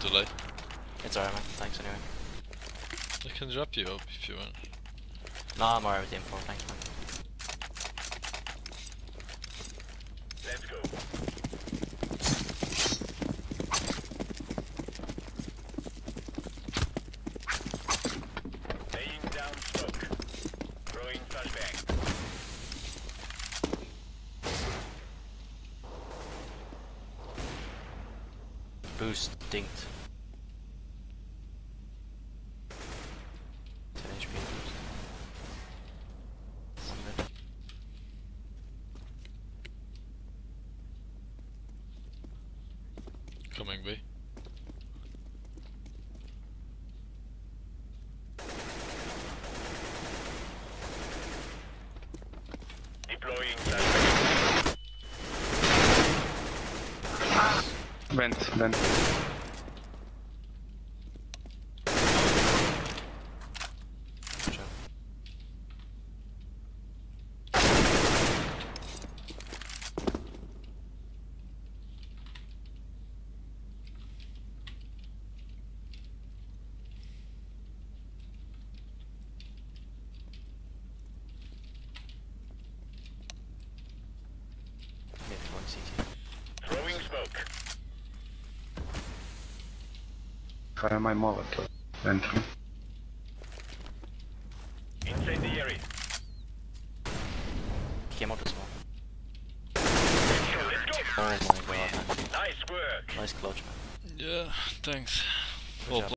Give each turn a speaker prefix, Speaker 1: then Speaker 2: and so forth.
Speaker 1: too late.
Speaker 2: It's alright, man. Thanks anyway.
Speaker 1: I can drop you up if you want.
Speaker 2: Nah, I'm alright with the info. Thanks, man.
Speaker 3: Let's go. Laying down smoke. Throwing flashbang.
Speaker 2: Boost dinked. 10 HP boost. 100.
Speaker 1: Coming B.
Speaker 3: Deploying flashbang.
Speaker 4: Vent.
Speaker 2: Good job. Mid one CT.
Speaker 3: Throwing smoke.
Speaker 4: Fire my molotov. Entry.
Speaker 3: Incendiary.
Speaker 2: Came out as well.
Speaker 3: Let's go.
Speaker 2: Oh my god, man.
Speaker 3: Nice work.
Speaker 2: Nice clutch, man.
Speaker 1: Yeah, thanks.
Speaker 2: Good
Speaker 1: Well
Speaker 2: job.